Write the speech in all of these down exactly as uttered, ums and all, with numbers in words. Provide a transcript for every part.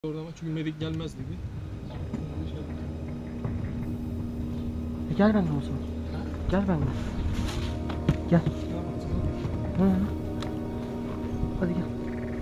Oradan çünkü medik gelmez dedi. E gel benden o zaman. Gel benden. Gel. Hı -hı. Hadi gel.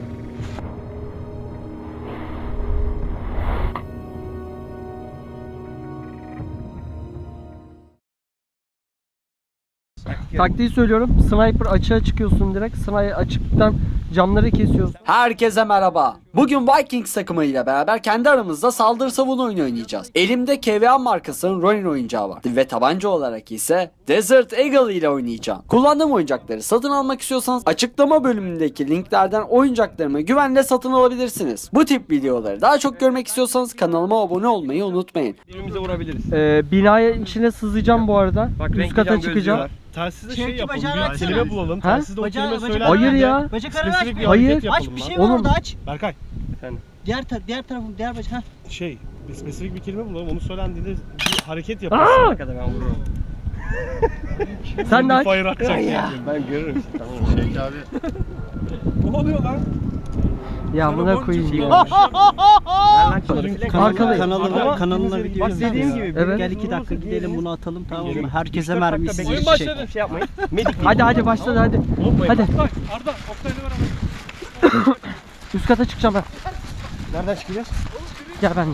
Taktiği söylüyorum. Sniper açığa çıkıyorsun direkt. Sniper açıktan camları kesiyorsun. Herkese merhaba. Bugün Vikings takımıyla beraber kendi aramızda saldırı savunma oyunu oynayacağız. Elimde K V A markasının Ronin oyuncağı var. Ve tabanca olarak ise Desert Eagle ile oynayacağım. Kullandığım oyuncakları satın almak istiyorsanız açıklama bölümündeki linklerden oyuncaklarımı güvenle satın alabilirsiniz. Bu tip videoları daha çok görmek istiyorsanız kanalıma abone olmayı unutmayın. Birbirimize vurabiliriz. Ee, binaya içine sızacağım bu arada. Bak, üst kata çıkacağım. Telsizde Şey şey yapalım, bacağı bir kelime bulalım. Ha? Telsizde o Bacağı- kelime bacağı- söyler. Hayır ya. Bacak arası Spesifik bir açmıyor. Hayır. hareket Aç yapalım. bir şey lan. var Oğlum. orada aç. Berkay. Efendim. Diğer tar diğer tarafın diğer bacak. Ha. Şey, bir spesifik bir kelime bulalım. Onu söylendiğinde bir hareket Aa! yapıyorsun. Ne kadar ben vururum. Sen de aç. Fire atacak ya. Ben görürüm. Tamam. Şey abi. Ne oluyor lan? Ya buna koyayım ya. Kanalına, Kanalına- kanalına bir Bak girelim. dediğim gibi. Evet. Gel iki dakika gidelim bunu atalım, tamam mı? Gidelim. Herkese Üç dört mermi dakika sizi Oyun çekecek. başladı. Şey yapmayın. Medik. Hadi hadi başladı hadi. Hadi. Oktay, Arda, Oktay'la beraber. Üst kata çıkacağım ben. Nereden çıkacağız? Gel benimle.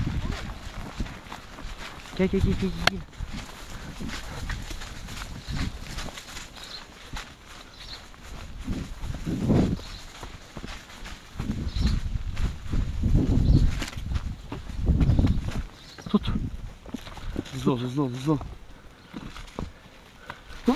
Gel gel gel gel. gel. Tut. Hızlı ol, hızlı ol, hızlı ol. Tut.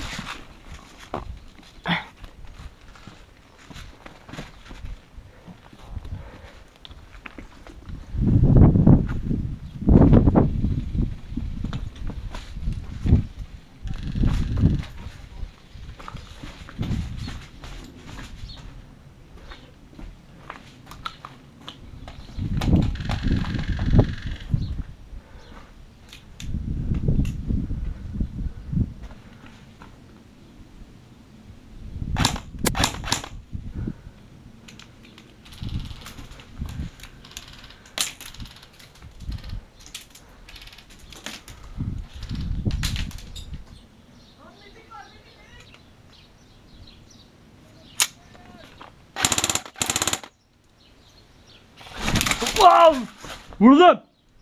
Wow! Vurdum.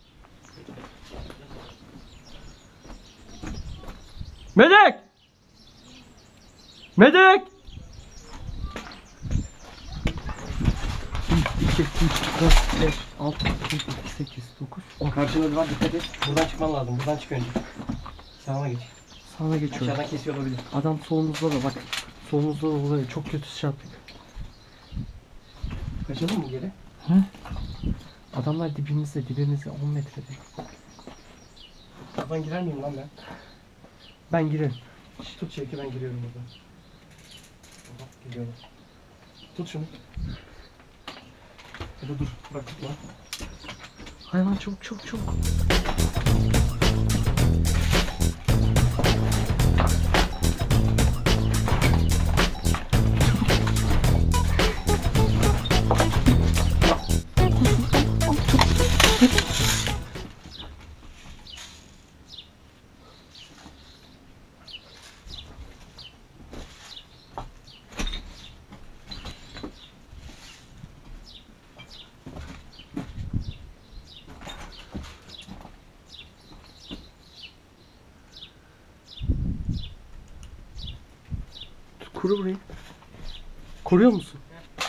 Medik! Medik! bir, iki, üç, dört, beş, altı, yedi, sekiz, dokuz, on. Karşında duvar, dikkat et. Buradan çıkman lazım. Buradan çık önce. Sağına geç. Sana geçiyorum. Aşağıdan kesiyor olabilir. Adam solumuzda da bak. Solumuzda da oluyor. Çok kötü şey yaptık. Kaçalım mı geri? Adamlar dibimizde, dibimizde on metrede. Buradan girer miyim lan ben? Ben girerim. Tut çeki, ben giriyorum buradan. Bak, geliyorum. Tut şunu. Ya da dur, bırak tutma. Hayvan çabuk çabuk çabuk. Koru burayı. Koruyor musun?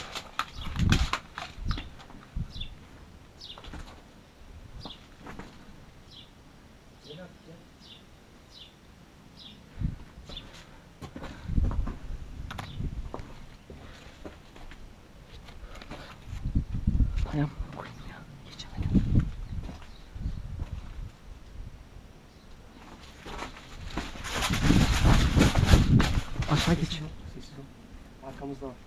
Ayağım koyayım ya. Geçemedim. Aşağı geç. Arkamızda var.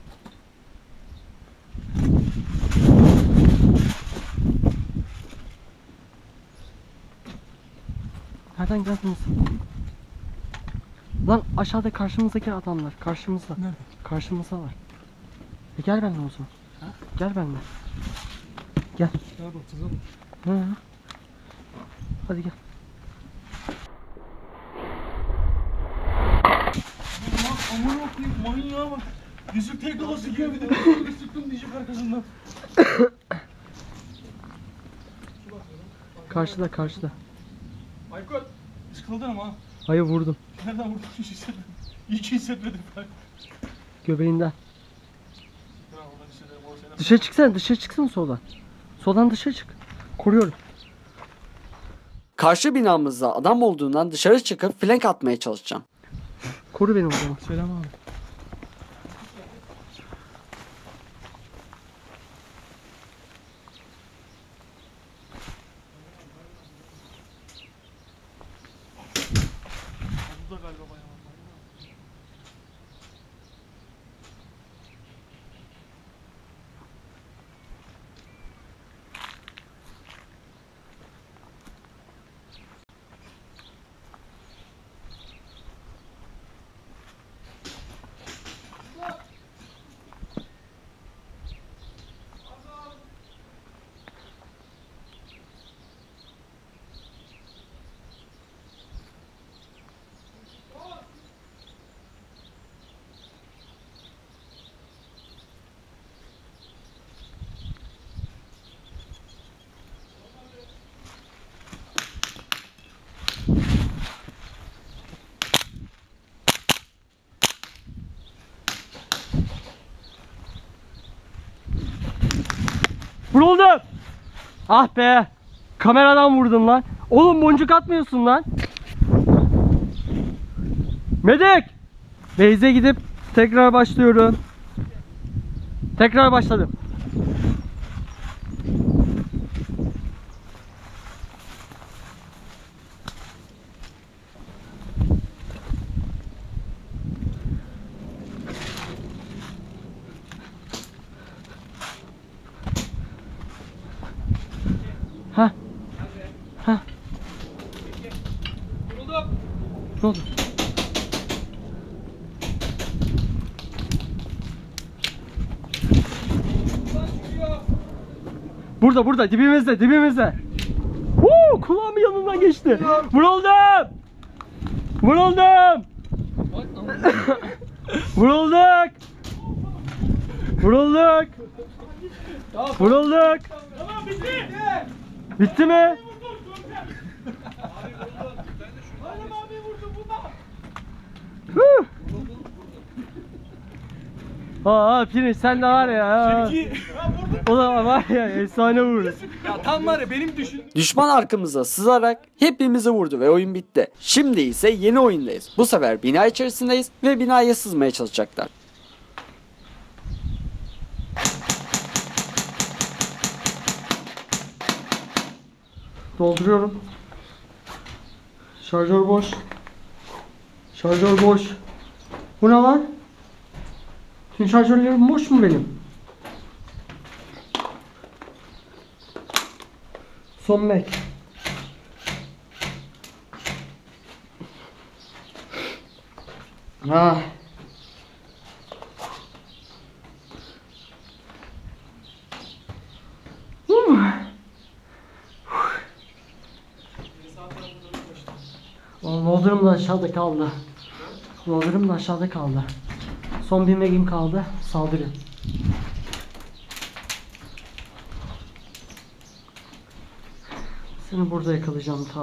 Nereden geldiniz? Lan aşağıda karşımızdaki adamlar. Karşımızda. Nerede? Karşımızda var. E gel benimle o zaman. Ha? Gel benimle. Gel. Ne yapacağız oğlum? Hı hı. Hadi gel. Aman okuyayım manyağa bak. Yüzük tek olası gibi bir de bir sıktım diyecek arkasından. Karşıda karşıda. Aykut. Sıkıldın ama. Hayır vurdum. Nereden vurdun hiç hissetmedim. İyi ki hissetmedim ben. Göbeğinden. Ya oradan hissederim orası en Dışarı çıksana, dışarı çıksana soldan. Soldan dışarı çık. Koruyorum. Karşı binamızda adam olduğundan dışarı çıkıp flank atmaya çalışacağım. Koru beni o zaman. Selam abi. Burada galiba bayağı var. Vuruldum. Ah be. Kameradan vurdum lan. Oğlum boncuk atmıyorsun lan. Medik. Beyze gidip tekrar başlıyorum. Tekrar başladım. Ha. Ha. Ne oldu? Burada burada dibimizde dibimizde. Woo, kulağımın yanından geçti. Vuruldum. Vuruldum. Vurulduk. Vurulduk. Vurulduk. Tamam bitti. Bitti mi? Adem abi vurdu buna. Huh. Aa Pirinç sen de var ya. Ki. O da var ya efsane vurdu. Ya tam var ya benim düşün. Düşman arkamıza sızarak hepimizi vurdu ve oyun bitti. Şimdi ise yeni oyundayız. Bu sefer bina içerisindeyiz ve binaya sızmaya çalışacaklar. Dolduruyorum. Şarjör boş. Şarjör boş. Bu ne lan? Tüm şarjörlerim boş mu benim? Son mek. Ah. Uh. Loader'ım da aşağıda kaldı. Loader'ım da aşağıda kaldı. Son bir megim kaldı. Saldırı. Seni burada yakalayacağım ta.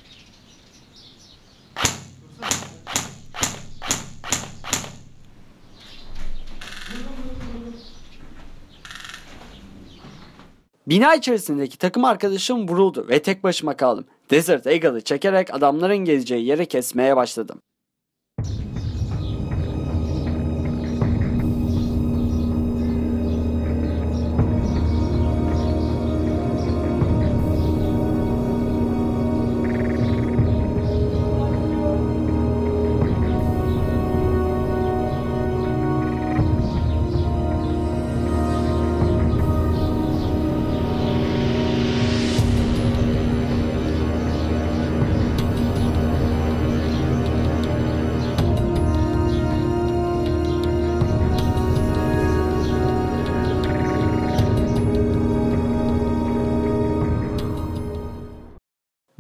Bina içerisindeki takım arkadaşım vuruldu ve tek başıma kaldım. Desert Eagle'ı çekerek adamların geleceği yere kesmeye başladım.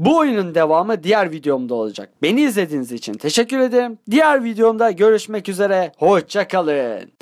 Bu oyunun devamı diğer videomda olacak. Beni izlediğiniz için teşekkür ederim. Diğer videomda görüşmek üzere. Hoşça kalın.